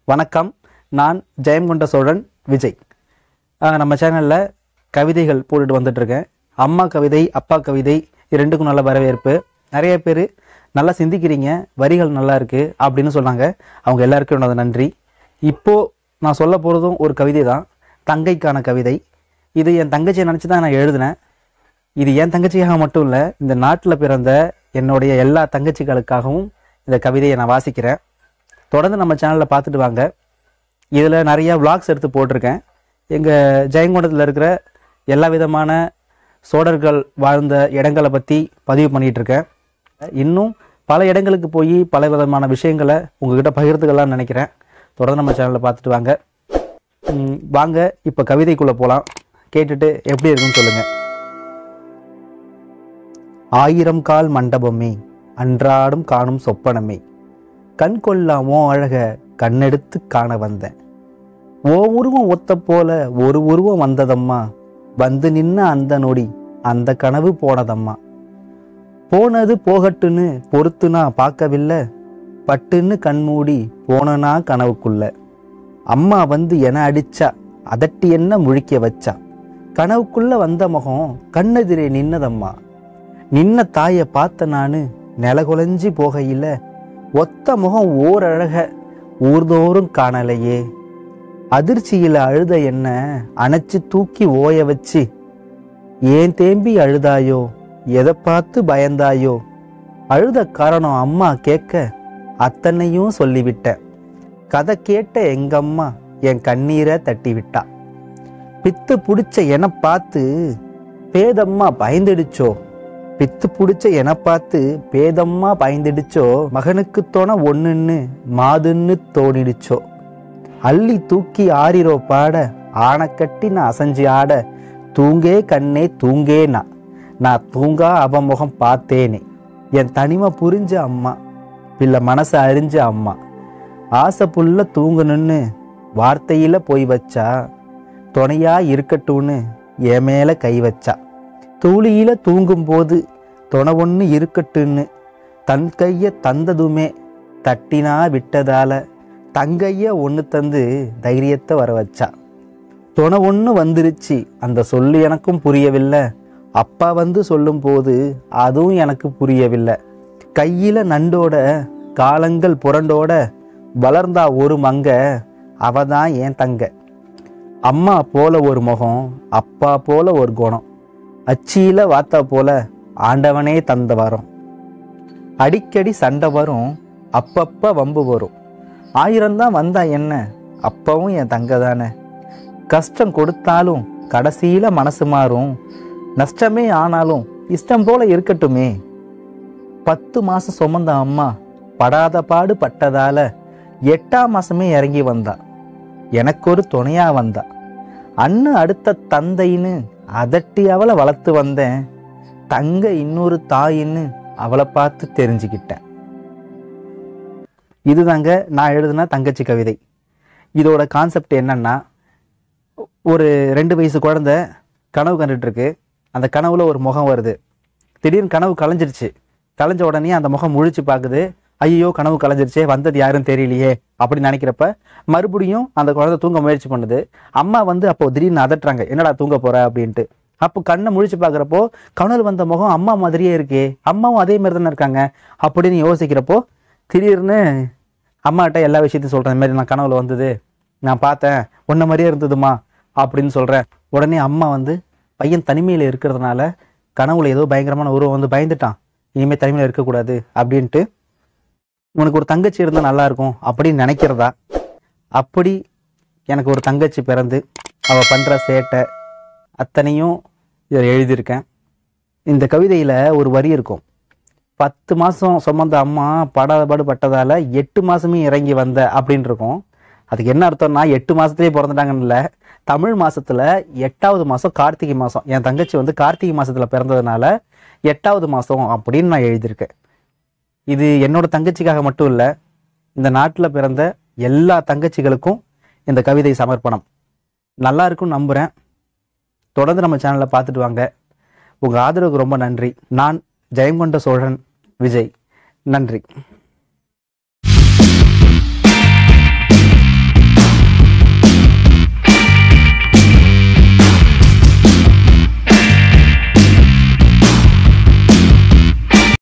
வணக்கம். நான் ஜெயங்கொண்ட சோழன் விஜய். நம்ம சேனலில் கவிதைகள் போட்டுட்டு வந்துட்டுருக்கேன். அம்மா கவிதை, அப்பா கவிதை ரெண்டுக்கும் நல்ல வரவேற்பு. நிறைய பேர் நல்லா சிந்திக்கிறீங்க, வரிகள் நல்லா இருக்குது அப்படின்னு சொன்னாங்க. அவங்க எல்லாருக்கும் என்னோட நன்றி. இப்போது நான் சொல்ல போகிறதும் ஒரு கவிதை தான், தங்கைக்கான கவிதை. இது என் தங்கச்சியை நினச்சி தான் நான் எழுதினேன். இது என் தங்கச்சிக்காக மட்டும் இல்லை, இந்த நாட்டில் பிறந்த என்னுடைய எல்லா தங்கச்சிகளுக்காகவும் இந்த கவிதையை நான் வாசிக்கிறேன். தொடர்ந்து நம்ம சேனலில் பார்த்துட்டு வாங்க. இதில் நிறையா விளாக்ஸ் எடுத்து போட்டிருக்கேன். எங்கள் ஜெயங்கொண்டத்தில் இருக்கிற எல்லா விதமான சோழர்கள் வாழ்ந்த இடங்களை பற்றி பதிவு பண்ணிகிட்ருக்கேன். இன்னும் பல இடங்களுக்கு போய் பல விதமான விஷயங்களை உங்கள்கிட்ட பகிர்ந்துக்கலாம்னு நினைக்கிறேன். தொடர்ந்து நம்ம சேனலில் பார்த்துட்டு வாங்க. வாங்க இப்போ கவிதைக்குள்ளே போகலாம். கேட்டுட்டு எப்படி இருக்குன்னு சொல்லுங்கள். ஆயிரம் கால் மண்டபமே, அன்றாடும் காணும் சொப்பனமே, கண் கொள்ளாமோ அழக கண்ணெடுத்து காண வந்தேன். ஓ உருவம் ஒத்த போல ஒரு உருவம் வந்ததம்மா, வந்து நின்ன அந்த நொடி அந்த கனவு போனதம்மா. போனது போகட்டுன்னு பொறுத்துனா பார்க்கவில்லை, பட்டுன்னு கண்மூடி போனனா கனவுக்குள்ள. அம்மா வந்து என அடிச்சா, அதட்டி என்ன முழிக்க வச்சா, கனவுக்குள்ள வந்த முகம் கண்ணெதிரே நின்னதம்மா. நின்ன தாயை பார்த்த நானு நிலகுலைஞ்சி போகையில், ஒத்த முகம் ஓரழக ஊர்தோறும் காணலையே. அதிர்ச்சியில் அழுத என்ன அணைச்சி தூக்கி ஓய வச்சு, ஏன் தேம்பி அழுதாயோ, எதை பார்த்து பயந்தாயோ. அழுத காரணம் அம்மா கேட்க அத்தனையும் சொல்லிவிட்டேன். கதை கேட்ட எங்கம்மா என் கண்ணீரை தட்டி விட்டா. பித்து பிடிச்ச என பார்த்து பேதம்மா பயந்துடுச்சோ, பித்து பிடிச்ச என பார்த்து பேதம்மா பயந்துடுச்சோ. மகனுக்கு தோண ஒன்றுன்னு மாதுன்னு தோணிடுச்சோ. அள்ளி தூக்கி ஆரிரோ பாட, ஆனை கட்டி நான் அசைஞ்சு ஆட, தூங்கே கண்ணே தூங்கேனா நான் தூங்கா அவமுகம் பார்த்தேனே. என் தனிமை புரிஞ்ச அம்மா, பிள்ளை மனசை அறிஞ்ச அம்மா, ஆசை புள்ள தூங்கணுன்னு வார்த்தையில் போய் வச்சா, துணையா இருக்கட்டும்னு என் மேலே கை வச்சா. தூளியில தூங்கும்போது துணை ஒன்று இருக்கட்டுன்னு தன் கையை தந்ததுமே தட்டினா விட்டதால தங்கைய ஒன்று தந்து தைரியத்தை வர வச்சா. துணை ஒன்று வந்துருச்சு அந்த சொல்லு எனக்கும் புரியவில்லை, அப்பா வந்து சொல்லும் போது அதுவும் எனக்கு புரியவில்லை. கையில் நண்டோட காலங்கள் புரண்டோட வளர்ந்தா ஒரு மங்க, அவதான் என் தங்க. அம்மா போல ஒரு முகம், அப்பா போல ஒரு குணம், அச்சியில வாத்தா போல ஆண்டவனே தந்த வரும். அடிக்கடி சண்டை வரும், அப்பப்ப வம்பு வரும், 1000 தான் வந்தா என்ன, அப்பவும் என் தங்க தானே. கஷ்டம் கொடுத்தாலும் கடைசியில மனசு மாறும், நஷ்டமே ஆனாலும் இஷ்டம் போல இருக்கட்டுமே. 10 மாசம் சுமந்த அம்மா படாத பாடு பட்டதால 8ஆம் மாசமே இறங்கி வந்தா, எனக்கு ஒரு துணையா வந்தா. அண்ணன் அடுத்த தந்தைன்னு அதட்டி அவளை வளர்த்து வந்தேன், தங்க இன்னொரு தாயின்னு அவளை பார்த்து தெரிஞ்சுக்கிட்டேன். இதுதாங்க நான் எழுதின தங்கச்சி கவிதை. இதோட கான்செப்ட் என்னன்னா, ஒரு 2 வயசு குழந்தை கனவு கண்டுட்டு இருக்கு. அந்த கனவுல ஒரு முகம் வருது. திடீர்னு கனவு கலைஞ்சிருச்சு. கலைஞ்ச உடனே அந்த முகம் முழிச்சு பார்க்குது. ஐயோ கனவு கலைஞ்சிருச்சே, வந்தது யாரும் தெரியலையே அப்படின்னு நினைக்கிறப்ப மறுபடியும் அந்த குழந்தை தூங்க முயற்சி பண்ணுது. அம்மா வந்து அப்போ திடீர்னு அதட்டுறாங்க, என்னடா தூங்க போற அப்படின்ட்டு. அப்போ கண்ணை முழிச்சு பார்க்குறப்போ கனவு வந்த முகம் அம்மா மாதிரியே இருக்கே, அம்மாவும் அதே மாதிரி தானே இருக்காங்க அப்படின்னு யோசிக்கிறப்போ திடீர்னு அம்மாட்ட எல்லா விஷயத்தையும் சொல்கிறேன். இந்த மாதிரி நான் கனவுல வந்தது, நான் பார்த்தேன், உன்ன மாதிரியே இருந்ததுமா அப்படின்னு சொல்கிறேன். உடனே அம்மா வந்து பையன் தனிமையில் இருக்கிறதுனால கனவுல ஏதோ பயங்கரமான உருவம் வந்து பயந்துட்டான், இனிமேல் தனிமையில் இருக்கக்கூடாது அப்படின்ட்டு, உனக்கு ஒரு தங்கச்சி இருந்தால் நல்லா இருக்கும் அப்படின்னு நினைக்கிறதா. அப்படி எனக்கு ஒரு தங்கச்சி பிறந்து அவள் பண்ணுற சேட்டை அத்தனையும் இதில் எழுதியிருக்கேன். இந்த கவிதையில் ஒரு வரி இருக்கும், 10 மாதம் சுமந்த அம்மா படாதபாடு பட்டதால் 8 மாதமே இறங்கி வந்த அப்படின்னு இருக்கும். அதுக்கு என்ன அர்த்தம்னா 8 மாதத்துலேயே பிறந்துட்டாங்கன்னு இல்லை, தமிழ் மாதத்தில் 8ஆவது மாதம் கார்த்திகை மாதம். என் தங்கச்சி வந்து கார்த்திகை மாதத்தில் பிறந்ததுனால 8ஆவது மாதம் அப்படின்னு நான் எழுதியிருக்கேன். இது என்னோட தங்கச்சிக்காக மட்டும் இல்லை, இந்த நாட்டில் பிறந்த எல்லா தங்கச்சிகளுக்கும் இந்த கவிதை சமர்ப்பணம். நல்லா இருக்குன்னு நம்புகிறேன். தொடர்ந்து நம்ம சேனலை பார்த்துட்டு வாங்க. உங்கள் ஆதரவுக்கு ரொம்ப நன்றி. நான் ஜெயங்கொண்ட சோழன் விஜய். நன்றி.